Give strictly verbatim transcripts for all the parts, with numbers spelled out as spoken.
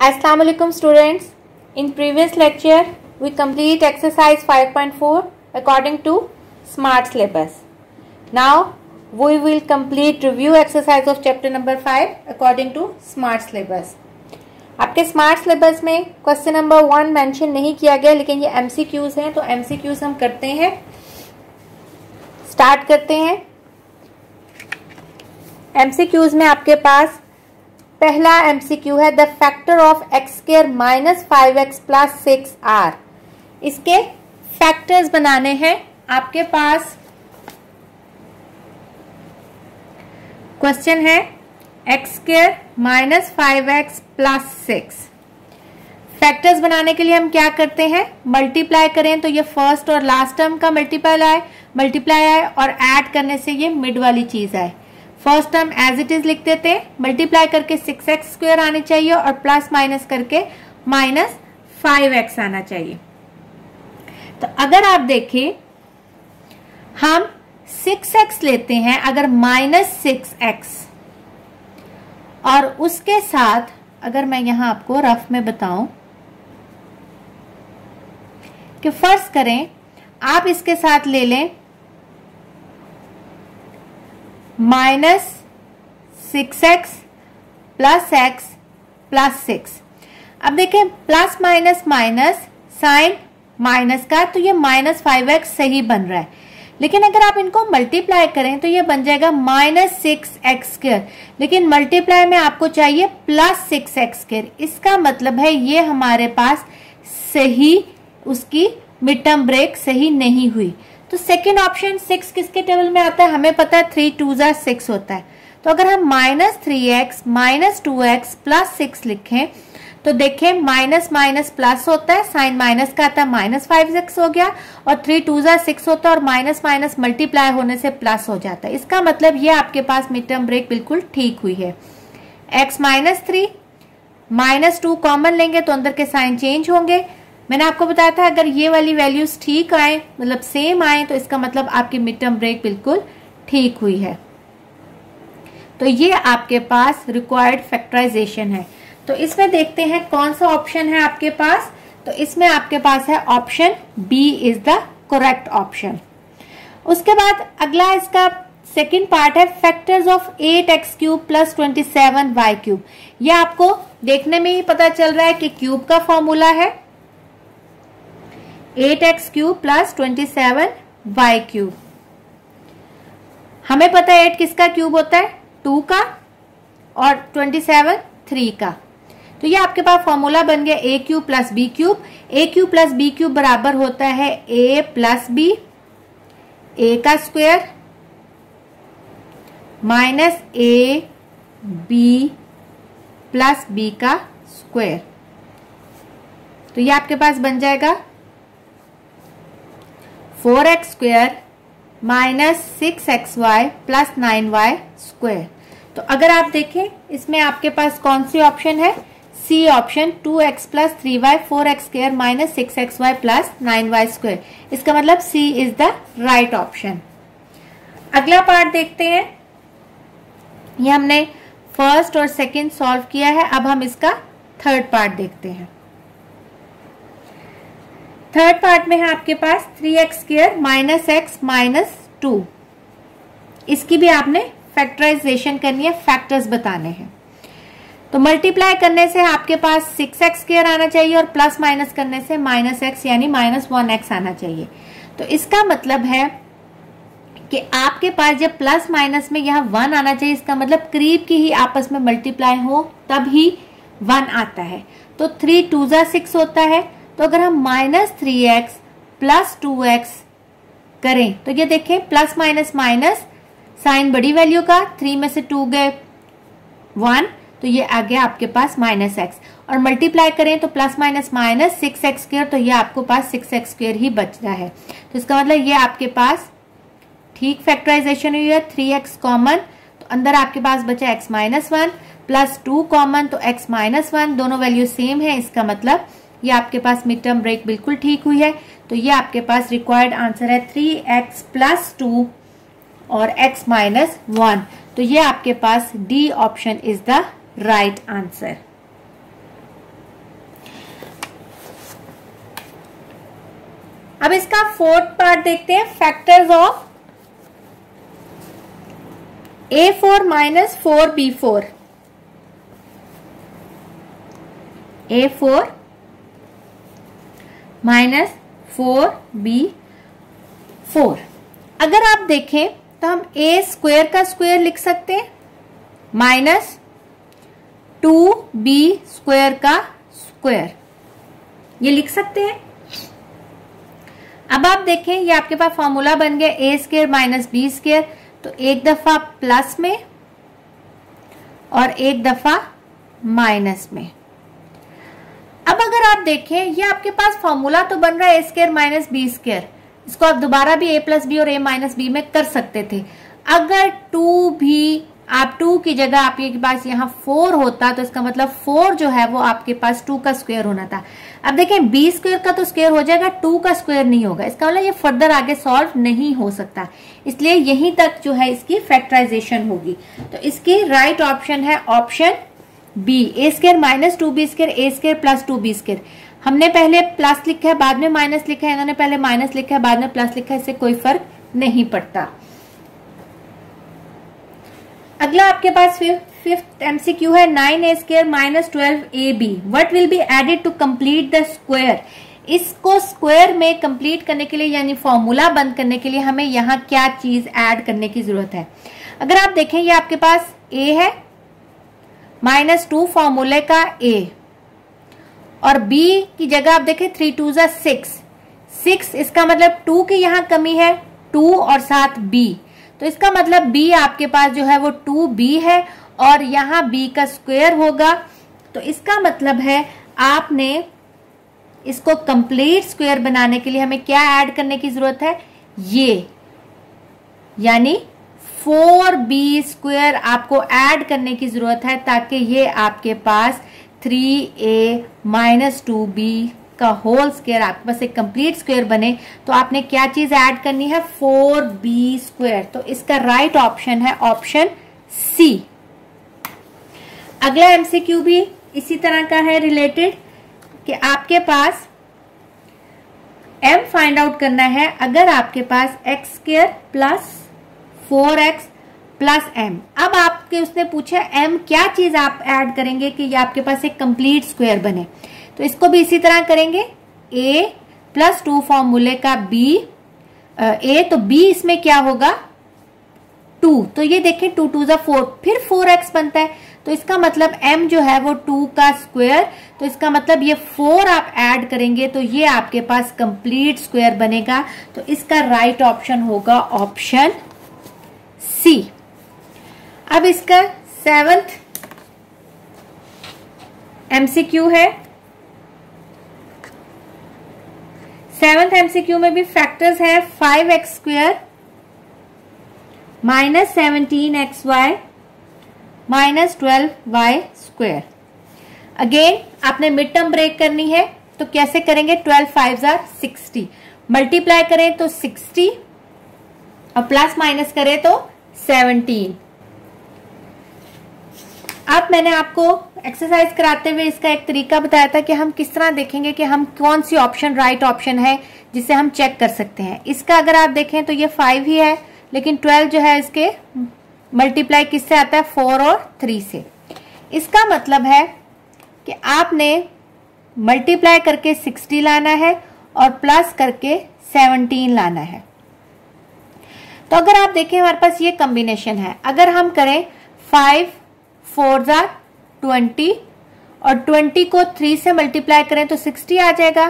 Assalamu alaikum students. In previous lecture we complete exercise five point four according to smart syllabus. Now we will complete review exercise of chapter number five according to smart syllabus. आपके smart syllabus में question number one mention नहीं किया गया, लेकिन ये MCQs हैं, तो MCQs हम करते हैं, स्टार्ट करते हैं। एमसीक्यूज में आपके पास पहला एमसीक्यू है the factor of x square minus five x plus six are. इसके फैक्टर्स बनाने हैं आपके पास। क्वेश्चन है x square minus five x plus six. Factors बनाने के लिए हम क्या करते हैं, मल्टीप्लाई करें तो ये फर्स्ट और लास्ट टर्म का मल्टीप्लाई आए मल्टीप्लाई आए और ऐड करने से ये मिड वाली चीज आए। First term as it is लिख देते हैं, मल्टीप्लाई करके सिक्स एक्स स्क्वायर आने चाहिए और प्लस माइनस करके माइनस फाइव एक्स आना चाहिए। तो अगर आप देखें हम सिक्स एक्स लेते हैं, अगर माइनस सिक्स एक्स और उसके साथ अगर मैं यहां आपको रफ में बताऊं कि फर्ज करें आप इसके साथ ले लें minus six x plus x plus six. अब देखें plus minus minus sign minus का, तो ये माइनस फाइव एक्स सही बन रहा है, लेकिन अगर आप इनको मल्टीप्लाई करें तो ये बन जाएगा माइनस सिक्स एक्स स्क्वायर, लेकिन मल्टीप्लाई में आपको चाहिए प्लस सिक्स एक्स स्क्वायर। इसका मतलब है ये हमारे पास सही उसकी मिड टर्म ब्रेक सही नहीं हुई। तो सेकेंड ऑप्शन सिक्स किसके टेबल में आता है, हमें पता है थ्री टू जा सिक्स होता है। तो अगर हम minus three x minus two x plus six लिखें तो देखें माइनस माइनस प्लस होता है, साइन माइनस का आता है, माइनस फाइव एक्स हो गया, और थ्री टू जा सिक्स होता है और माइनस माइनस मल्टीप्लाई होने से प्लस हो जाता है। इसका मतलब ये आपके पास मिड टर्म ब्रेक बिल्कुल ठीक हुई है। X minus three minus two common लेंगे तो अंदर के साइन चेंज होंगे। मैंने आपको बताया था अगर ये वाली वैल्यूज ठीक आए मतलब सेम आए तो इसका मतलब आपकी मिड टर्म ब्रेक बिल्कुल ठीक हुई है। तो ये आपके पास रिक्वायर्ड फैक्टराइजेशन है। तो इसमें देखते हैं कौन सा ऑप्शन है आपके पास। तो इसमें आपके पास है option B is the correct option. उसके बाद अगला इसका सेकेंड पार्ट है factors of eight x cube plus twenty seven y cube. यह आपको देखने में ही पता चल रहा है कि क्यूब का फॉर्मूला है eight x cube plus twenty seven y cube. हमें पता है एट किसका क्यूब होता है, टू का, और ट्वेंटी सेवन थ्री का। तो ये आपके पास फॉर्मूला बन गया a cube plus b cube. A cube plus b cube बराबर होता है ए प्लस बी, ए का square minus a b plus b का स्क्वायर। तो ये आपके पास बन जाएगा four x square minus six x y plus nine y square. तो अगर आप देखें इसमें आपके पास कौन सी ऑप्शन है, C option, two x plus three y four x square minus six x y plus nine y square. इसका मतलब C is the right option. अगला पार्ट देखते हैं। ये हमने फर्स्ट और सेकंड सॉल्व किया है, अब हम इसका थर्ड पार्ट देखते हैं। थर्ड पार्ट में है आपके पास three x square minus x minus two. इसकी भी आपने फैक्टराइजेशन करनी है, फैक्टर्स बताने हैं। तो मल्टीप्लाई करने से आपके पास सिक्स एक्स स्क्वायर आना चाहिए और प्लस माइनस करने से माइनस एक्स यानी माइनस वन एक्स आना चाहिए। तो इसका मतलब है कि आपके पास जब प्लस माइनस में यहाँ वन आना चाहिए, इसका मतलब करीब की ही आपस में मल्टीप्लाई हो तब ही वन आता है। तो थ्री टू जा सिक्स होता है, तो अगर हम minus three x plus two x करें तो ये देखें प्लस माइनस माइनस साइन बड़ी वैल्यू का, थ्री में से टू गए वन, तो ये आ गया आपके पास माइनस एक्स, और मल्टीप्लाई करें तो plus minus minus six x square, तो ये आपको पास सिक्स एक्स स्क्वायर ही बच रहा है। तो इसका मतलब ये आपके पास ठीक फैक्टराइजेशन हुई है। थ्री एक्स कॉमन तो अंदर आपके पास बचा x minus one, plus two common तो एक्स माइनस वन, दोनों वैल्यू सेम है। इसका मतलब ये आपके पास मिड टर्म ब्रेक बिल्कुल ठीक हुई है। तो ये आपके पास रिक्वायर्ड आंसर है थ्री एक्स प्लस टू और एक्स माइनस वन। तो ये आपके पास D option is the right answer. अब इसका फोर्थ पार्ट देखते हैं, factors of a four minus four b four. A four minus four b four. अगर आप देखें तो हम ए स्क्वायर का स्क्वायर लिख सकते हैं माइनस टू बी स्क्वायर का स्क्वायर, ये लिख सकते हैं। अब आप देखें ये आपके पास फॉर्मूला बन गया a square minus b square, तो एक दफा प्लस में और एक दफा माइनस में। अब अगर आप देखें ये आपके पास फॉर्मूला तो बन रहा है a square minus b square, इसको आप दोबारा भी ए प्लस बी और ए माइनस बी में कर सकते थे। अगर टू भी आप टू की जगह आपके पास यहाँ फोर होता तो इसका मतलब फोर जो है वो आपके पास टू का स्क्वायर होना था। अब देखें बी स्क्वायर का तो स्क्वायर हो जाएगा, टू का स्क्वायर नहीं होगा, इसका मतलब ये फर्दर आगे सॉल्व नहीं हो सकता, इसलिए यहीं तक जो है इसकी फैक्टराइजेशन होगी। तो इसकी राइट ऑप्शन है option B, a square minus two b square a square plus two b square. हमने पहले प्लस लिखा है बाद में माइनस लिखा है, इन्होंने पहले माइनस लिखा है बाद में प्लस लिखा है, इससे कोई फर्क नहीं पड़ता। अगला आपके पास फिफ्थ एमसीक्यू है, nine a square minus twelve a b what will be added to complete the square. इसको स्क्वायर में कंप्लीट करने के लिए यानी फॉर्मूला बंद करने के लिए हमें यहाँ क्या चीज ऐड करने की जरूरत है। अगर आप देखें ये आपके पास ए है माइनस टू फॉर्मूले का ए, और b की जगह आप देखें थ्री टू जा सिक्स, सिक्स इसका मतलब टू की यहाँ कमी है, टू और साथ b, तो इसका मतलब b आपके पास जो है वो टू बी है और यहाँ b का स्क्वायर होगा। तो इसका मतलब है आपने इसको कंप्लीट स्क्वायर बनाने के लिए हमें क्या ऐड करने की जरूरत है, ये यानी फोर बी स्क्वायर आपको ऐड करने की जरूरत है ताकि ये आपके पास three a minus two b का होल स्क्वायर आपके पास एक कंप्लीट स्क्वायर बने। तो आपने क्या चीज ऐड करनी है, फोर बी स्क्वायर। तो इसका राइट ऑप्शन है ऑप्शन सी। अगला एमसीक्यू भी इसी तरह का है रिलेटेड कि आपके पास m फाइंड आउट करना है। अगर आपके पास x square plus four x plus m, अब आपके उसने पूछा m क्या चीज आप ऐड करेंगे कि ये आपके पास एक कंप्लीट स्क्वायर बने। तो इसको भी इसी तरह करेंगे, a प्लस टू फॉर्मूले का b, a तो b इसमें क्या होगा टू, तो ये देखें टू टू जा फोर, फिर फोर एक्स बनता है, तो इसका मतलब m जो है वो टू का स्क्वायर, तो इसका मतलब ये फोर आप ऐड करेंगे तो ये आपके पास कंप्लीट स्क्वायर बनेगा। तो इसका राइट ऑप्शन होगा ऑप्शन सी। अब इसका सेवंथ एमसीक्यू है, सेवंथ एमसीक्यू में भी फैक्टर्स है, five x square minus seventeen x y minus twelve y square. Again आपने मिड टर्म ब्रेक करनी है, तो कैसे करेंगे, ट्वेल्व फाइव जार सिक्सटी, मल्टीप्लाई करें तो सिक्सटी और प्लस माइनस करें तो सेवनटीन। अब मैंने आपको एक्सरसाइज कराते हुए इसका एक तरीका बताया था कि हम किस तरह देखेंगे कि हम कौन सी ऑप्शन राइट ऑप्शन है जिसे हम चेक कर सकते हैं। इसका अगर आप देखें तो ये फाइव ही है, लेकिन ट्वेल्व जो है इसके मल्टीप्लाई किससे आता है, फोर और थ्री से। इसका मतलब है कि आपने मल्टीप्लाई करके सिक्सटी लाना है और प्लस करके सेवनटीन लाना है। तो अगर आप देखें हमारे पास ये कॉम्बिनेशन है, अगर हम करें फाइव फोर जार ट्वेंटी और ट्वेंटी को थ्री से मल्टीप्लाई करें तो सिक्सटी आ जाएगा,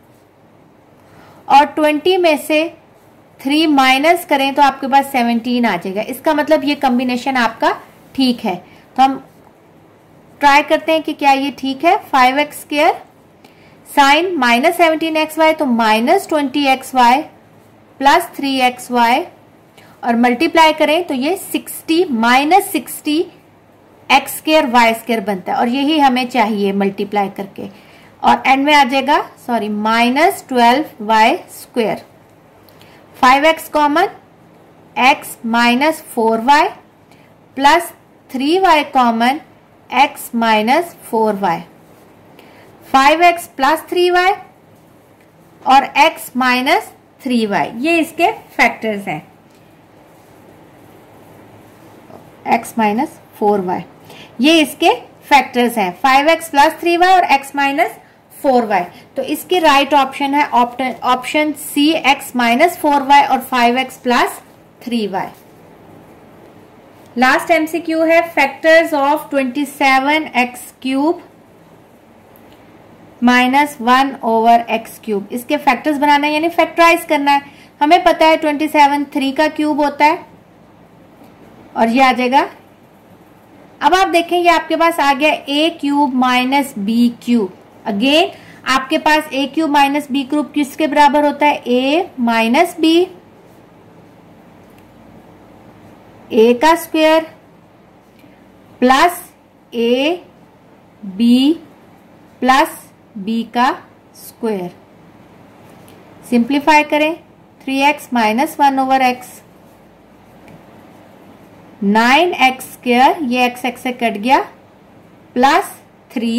और ट्वेंटी में से थ्री माइनस करें तो आपके पास सेवनटीन आ जाएगा। इसका मतलब ये कॉम्बिनेशन आपका ठीक है। तो हम ट्राई करते हैं कि क्या ये ठीक है। Five x square sign minus seventeen x y, तो minus twenty x y plus three x y, और मल्टीप्लाई करें तो ये sixty minus sixty x square y square बनता है, और यही हमें चाहिए मल्टीप्लाई करके, और एंड में आ जाएगा sorry minus twelve y square. Five x common, x minus four y plus three y common, x minus four y. Five x plus three y और x माइनस थ्री वाई, ये इसके factors हैं। x minus four Y, ये इसके factors हैं, five x plus three y और x minus four y. तो इसकी राइट ऑप्शन है option C, x minus four y और five x plus three y. Last MCQ है factors of twenty seven x cube minus one over x cube. इसके factors बनाना है यानी factorise करना है। हमें पता है ट्वेंटी सेवन थ्री का क्यूब होता है और ये आ जाएगा। अब आप देखें ये आपके पास आ गया a cube minus b cube. Again आपके पास a cube minus b cube किसके बराबर होता है, ए माइनस बी, ए का square plus a b plus b का स्क्वायर। सिंप्लीफाई करें, three x minus one over x, nine x square, ये एक्स एक्स से कट गया, plus three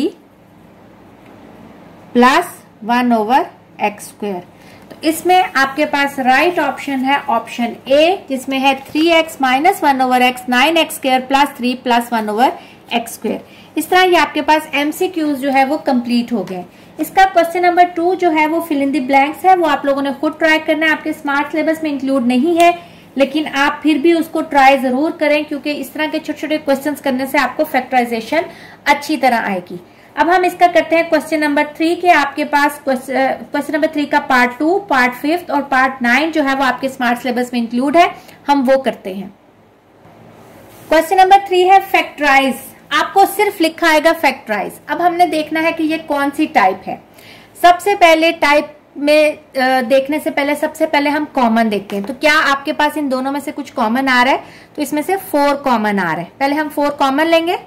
plus one over x square. तो इसमें आपके पास राइट ऑप्शन है ऑप्शन ए, जिसमें है three x minus one over x, nine x square plus three plus one over x square. इस तरह ये आपके पास एमसीक्यूज जो है वो कंप्लीट हो गए। इसका क्वेश्चन नंबर टू जो है वो फिल इन द ब्लैंक्स है, वो आप लोगों ने खुद ट्राई करना है। आपके स्मार्ट सिलेबस में इंक्लूड नहीं है, लेकिन आप फिर भी उसको ट्राई जरूर करें, क्योंकि इस तरह के छोटे छोटे क्वेश्चंस करने से आपको फैक्टराइजेशन अच्छी तरह आएगी। अब हम इसका करते हैं क्वेश्चन नंबर थ्री के। आपके पास क्वेश्चन नंबर थ्री का पार्ट टू, पार्ट फिफ्थ और पार्ट नाइन जो है वो आपके स्मार्ट सिलेबस में इंक्लूड है, हम वो करते हैं। क्वेश्चन नंबर थ्री है फैक्टराइज। आपको सिर्फ लिखा आएगा फैक्टराइज। अब हमने देखना है कि ये कौन सी टाइप है। सबसे पहले टाइप में देखने से पहले सबसे पहले हम कॉमन देखते हैं। तो क्या आपके पास इन दोनों में से कुछ कॉमन आ रहा है? तो इसमें से फोर कॉमन आ रहा है। पहले हम फोर कॉमन लेंगे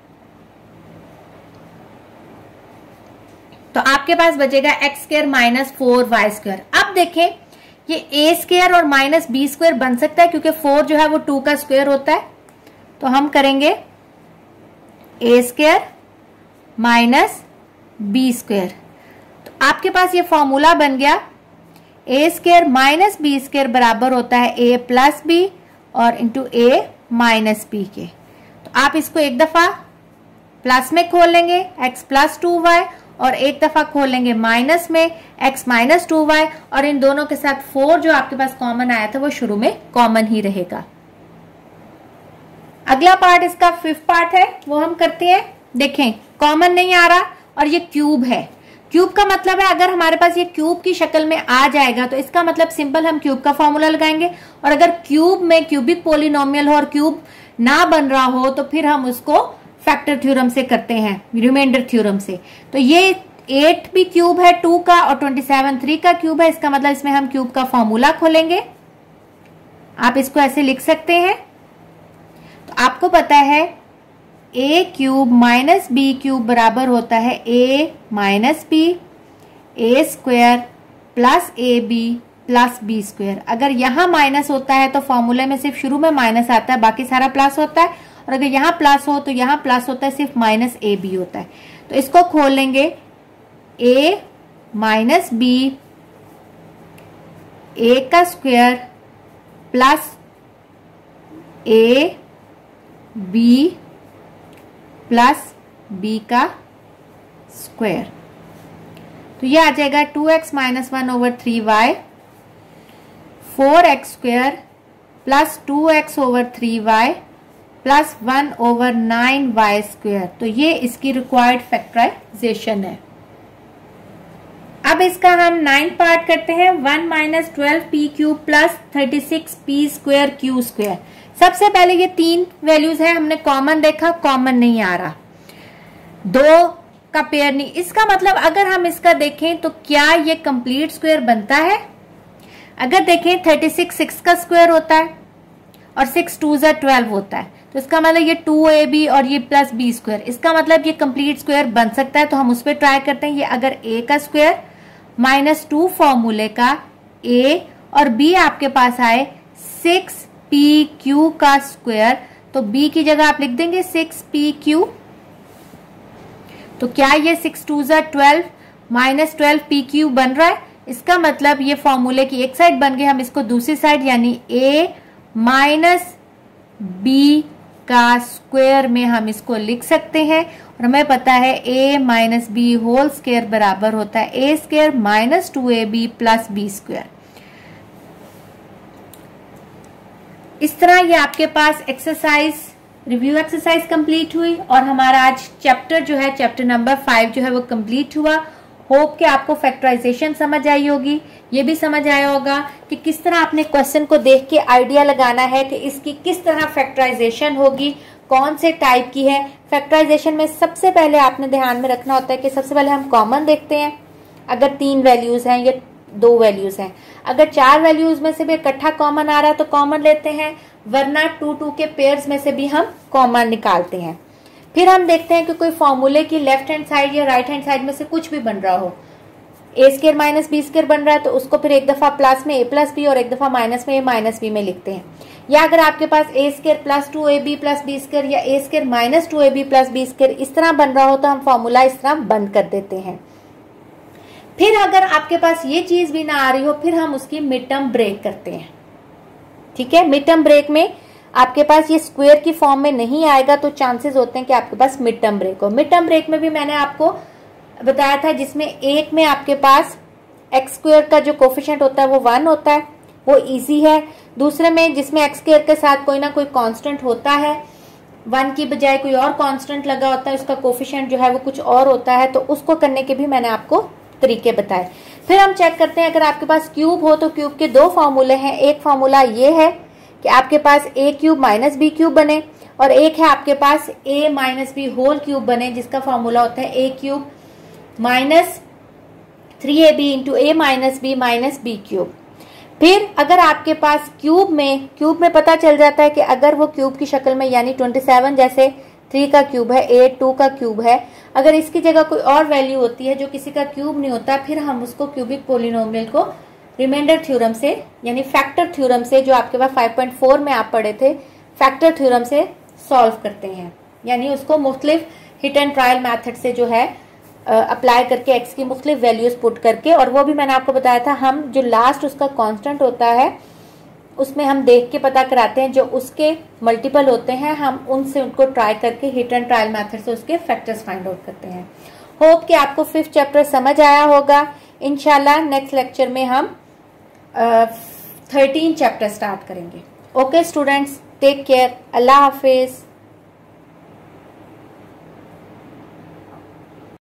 तो आपके पास बचेगा x square minus four y square. अब देखें ये ए स्क्वायर और माइनस बी स्क्वायर बन सकता है, क्योंकि फोर जो है वो टू का स्क्वायर होता है। तो हम करेंगे a square minus b square. तो आपके पास ये फॉर्मूला बन गया, a square minus b square बराबर होता है ए प्लस बी और इंटू ए माइनस बी के। तो आप इसको एक दफा प्लस में खोल लेंगे एक्स प्लस टू वाई और एक दफा खोल लेंगे माइनस में x माइनस टू वाई, और इन दोनों के साथ फोर जो आपके पास कॉमन आया था वो शुरू में कॉमन ही रहेगा। अगला पार्ट इसका फिफ्थ पार्ट है, वो हम करते हैं। देखें कॉमन नहीं आ रहा और ये क्यूब है। क्यूब का मतलब है अगर हमारे पास ये क्यूब की शक्ल में आ जाएगा तो इसका मतलब सिंपल हम क्यूब का फॉर्मूला लगाएंगे, और अगर क्यूब में क्यूबिक पोलिनोमियल हो और क्यूब ना बन रहा हो तो फिर हम उसको फैक्टर थ्योरम से करते हैं, रिमाइंडर थ्योरम से। तो ये एट भी क्यूब है टू का और ट्वेंटी सेवन थ्री का क्यूब है। इसका मतलब इसमें हम क्यूब का फॉर्मूला खोलेंगे। आप इसको ऐसे लिख सकते हैं। तो आपको पता है a cube minus b cube बराबर होता है a minus b, a square plus a b plus b square. अगर यहां माइनस होता है तो फॉर्मूले में सिर्फ शुरू में माइनस आता है, बाकी सारा प्लस होता है, और अगर यहां प्लस हो तो यहां प्लस होता है, सिर्फ माइनस ए बी होता है। तो इसको खोल लेंगे ए माइनस बी, ए का square plus a b plus b का स्क्वायर। तो ये आ जाएगा two x minus one over three y, four x square plus two x over three y plus one over nine y square. तो ये इसकी required factorisation है। अब इसका हम नाइन पार्ट करते हैं। One minus twelve p cube plus thirty six p square q square. सबसे पहले ये तीन वैल्यूज है, हमने कॉमन देखा, कॉमन नहीं आ रहा, दो का पेयर नहीं। इसका मतलब अगर हम इसका देखें तो क्या ये कंप्लीट स्क्वायर बनता है? अगर देखें थर्टी सिक्स सिक्स का स्क्वायर होता है और सिक्स टू जा ट्वेल्व होता है, तो इसका मतलब ये टू ए बी और ये प्लस बी स्क्वायर, इसका मतलब ये कंप्लीट स्क्वायर बन सकता है। तो हम उस पर ट्राई करते हैं। ये अगर ए का स्क्वायर माइनस टू फॉर्मूले का ए और बी आपके पास आए सिक्स पी क्यू का स्क्वायर, तो बी की जगह आप लिख देंगे सिक्स पी क्यू। तो क्या ये सिक्स टू जा twelve minus twelve p q बन रहा है? इसका मतलब ये फॉर्मूले की एक साइड बन गई, हम इसको दूसरी साइड यानी a माइनस बी का स्क्वायर में हम इसको लिख सकते हैं। और हमें पता है a minus b whole square बराबर होता है a square minus two a b plus b square. इस तरह ये आपके पास एक्सरसाइज रिव्यू एक्सरसाइज कंप्लीट हुई और हमारा आज चैप्टर जो है चैप्टर नंबर फाइव जो है वो कंप्लीट हुआ। होप कि आपको फैक्टराइजेशन समझ आई होगी, ये भी समझ आया होगा कि किस तरह आपने क्वेश्चन को देख के आइडिया लगाना है कि इसकी किस तरह फैक्टराइजेशन होगी, कौन से टाइप की है। फैक्टराइजेशन में सबसे पहले आपने ध्यान में रखना होता है कि सबसे पहले हम कॉमन देखते हैं, अगर तीन वैल्यूज हैं या दो वैल्यूज हैं। अगर चार वैल्यूज में से भी इकट्ठा कॉमन आ रहा है तो कॉमन लेते हैं, वरना टू टू के पेयर्स में से भी हम कॉमन निकालते हैं। फिर हम देखते हैं कि कोई फॉर्मूले की लेफ्ट हैंड साइड या राइट हैंड साइड में से कुछ भी बन रहा हो, a square minus b square बन रहा है तो उसको फिर एक दफा प्लस में ए प्लस बी और एक दफा माइनस में ए माइनस बी में लिखते हैं। या अगर आपके पास a square plus two a b plus b square या a square minus two a b plus b square इस तरह बन रहा हो तो हम फॉर्मूला इस तरह बंद कर देते हैं। फिर अगर आपके पास ये चीज भी ना आ रही हो फिर हम उसकी मिड टर्म ब्रेक करते हैं। ठीक है, मिड टर्म ब्रेक में आपके पास ये स्क्वायर की फॉर्म में नहीं आएगा तो चांसेस होते हैं कि आपके पास मिड टर्म ब्रेक हो। मिड टर्म ब्रेक में भी मैंने आपको बताया था जिसमें एक में आपके पास एक्स स्क्वायर का जो कोफिशिएंट होता है वो वन होता है, वो इजी है। दूसरे में जिसमें एक्स स्क्वायर के साथ कोई ना कोई कांस्टेंट होता है, वन की बजाय कोई और कांस्टेंट लगा होता है, उसका कोफिशिएंट जो है वो कुछ और होता है, तो उसको करने के भी मैंने आपको तरीके बताए। फिर हम चेक करते हैं अगर आपके पास क्यूब हो तो क्यूब के दो फॉर्मूले हैं। एक फॉर्मूला ये है कि आपके पास a cube minus b cube बने और एक है आपके पास a minus b whole cube बने जिसका फॉर्मूला होता है a cube minus three a b into a minus b minus b cube. फिर अगर आपके पास क्यूब में क्यूब में पता चल जाता है कि अगर वो क्यूब की शक्ल में यानी ट्वेंटी सेवन जैसे थ्री का क्यूब है, एट टू का क्यूब है, अगर इसकी जगह कोई और वैल्यू होती है जो किसी का क्यूब नहीं होता फिर हम उसको क्यूबिक पोलिनोमियल को रिमाइंडर थ्योरम से यानी फैक्टर थ्योरम से जो आपके पास फाइव पॉइंट फोर में आप पढ़े थे फैक्टर थ्योरम से सॉल्व करते हैं, यानी उसको मुख्तलिफ हिट एंड ट्रायल मेथड से जो है अप्लाई uh, करके एक्स की मुख्तलिफ वैल्यूज पुट करके। और वो भी मैंने आपको बताया था हम जो लास्ट उसका कांस्टेंट होता है उसमें हम देख के पता कराते हैं, जो उसके मल्टीपल होते हैं हम उनसे उनको ट्राई करके हिट एंड ट्रायल मेथड से उसके फैक्टर्स फाइंड आउट करते हैं। होप कि आपको फिफ्थ चैप्टर समझ आया होगा। इंशाल्लाह नेक्स्ट लेक्चर में हम थर्टीन चैप्टर स्टार्ट करेंगे। ओके स्टूडेंट्स, टेक केयर, अल्लाह हाफिज।